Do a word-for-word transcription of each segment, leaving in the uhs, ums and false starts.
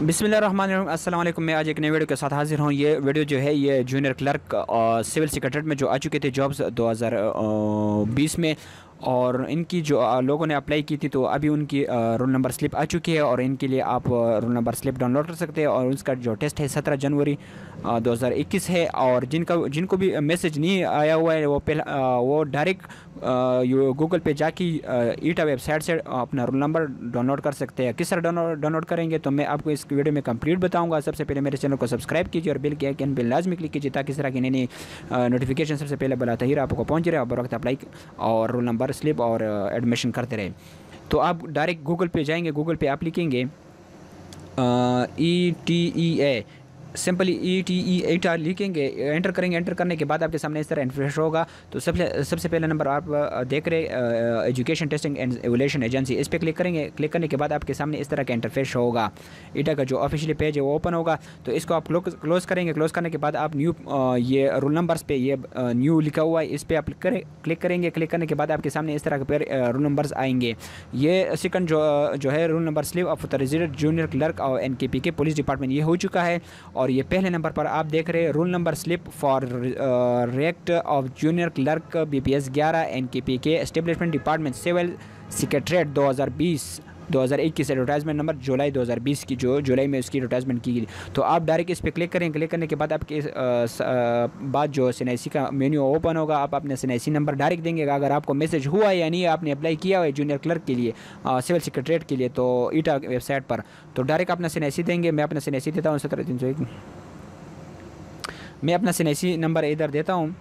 बिस्मिल्लाहिर्रहमानिर्रहीम, अस्सलाम वालेकुम। मैं आज एक नई वीडियो के साथ हाजिर हूँ। ये वीडियो जो है ये जूनियर क्लर्क और सिविल सेक्रेटरीट में जो आ चुके थे जॉब्स दो हज़ार बीस में, और इनकी जो लोगों ने अप्लाई की थी तो अभी उनकी रोल नंबर स्लिप आ चुकी है और इनके लिए आप रोल नंबर स्लिप डाउनलोड कर सकते हैं। और उसका जो टेस्ट है सत्रह जनवरी दो हज़ार इक्कीस है। और जिनका जिनको भी मैसेज नहीं आया हुआ है वो पहला वो डायरेक्ट गूगल पे जाके ईटा वेबसाइट से अपना रोल नंबर डाउनलोड कर सकते हैं। किस तरह डाउनलोड डाउनलोड करेंगे तो मैं आपको इस वीडियो में कंप्लीट बताऊंगा। सबसे पहले मेरे चैनल को सब्सक्राइब कीजिए और बिल के आइकन पे लाजमी क्लिक कीजिए ताकि इस तरह की नई नई नोटिफिकेशन सबसे पहले बलाता ही आपको पहुंच रहे और वक्त अप्लाई और रोल नंबर स्लिप और एडमिशन करते रहे। तो आप डायरेक्ट गूगल पे जाएंगे, गूगल पे आप लिखेंगे E T E A, simply E T E एटा लिखेंगे, एंटर करेंगे। एंटर करने के बाद आपके सामने इस तरह इंटरफेस होगा। तो सबसे सबसे पहला नंबर आप देख रहे education testing and evolution agency, इस पर क्लिक करेंगे। क्लिक करने के बाद आपके सामने इस तरह का इंटरफेस होगा। ईटा का जो ऑफिशियल पेज है वो ओपन होगा। तो इसको आप क्लोज करेंगे। क्लोज करने के बाद आप न्यू ये रोल नंबर्स पे ये न्यू लिखा हुआ है, इस पर आप क्लिक करेंगे। क्लिक करने के बाद आपके सामने इस तरह के रोल नंबर्स आएंगे। ये सेकंड जो जो है roll number slip of resident junior clerk और N K P K police department, ये हो चुका है। और ये पहले नंबर पर आप देख रहे हैं रोल नंबर स्लिप फॉर रेक्ट of junior clerk B P S ग्यारह N K P K establishment department civil secretariat दो हज़ार बीस दो हज़ार इक्कीस एडवर्टाइजमेंट नंबर जुलाई दो हज़ार बीस की, जो जुलाई में उसकी एडवर्टाइजमेंट की गई। तो आप डायरेक्ट इस पर क्लिक करेंगे। क्लिक करने के बाद आपके बाद जो एस एन आई सी का मेन्यू ओपन होगा। आप अपने S N I C number direct देंगे। अगर आपको मैसेज हुआ है या नहीं, आपने अप्लाई किया हुआ है जूनियर क्लर्क के लिए सिविल सेक्रेटरीट के लिए तो ईटा वेबसाइट पर, तो डायरेक्ट अपना एस एन आई सी देंगे। मैं अपना एस एन आई सी देता हूँ सत्रह तीन सौ एक मैं अपना S N I C number इधर देता हूँ।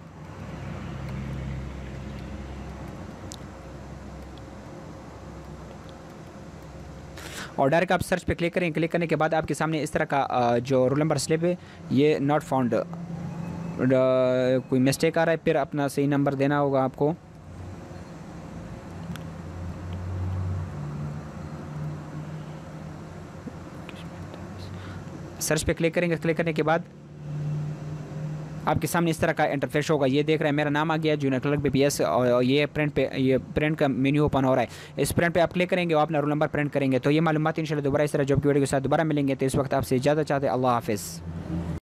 और डायरेक्ट आप सर्च पे क्लिक करें। क्लिक करने के बाद आपके सामने इस तरह का जो रोल नंबर स्लिप है ये नॉट फाउंड, कोई मिस्टेक आ रहा है, फिर अपना सही नंबर देना होगा आपको। सर्च पे क्लिक करेंगे। क्लिक करने के बाद आपके सामने इस तरह का इंटरफेस होगा। ये देख रहे हैं मेरा नाम आ गया junior clerk B P S, और ये प्रिंट पे ये प्रिंट का मेन्यू ओपन हो रहा है। इस प्रिंट पे आप क्लिक करेंगे और अपना रोल नंबर प्रिंट करेंगे। तो ये मालूमात इंशाल्लाह दोबारा इस तरह जॉब की वीडियो के साथ दोबारा मिलेंगे। तो इस वक्त आपसे इजाज़त चाहते हैं। अल्लाह हाफिज़।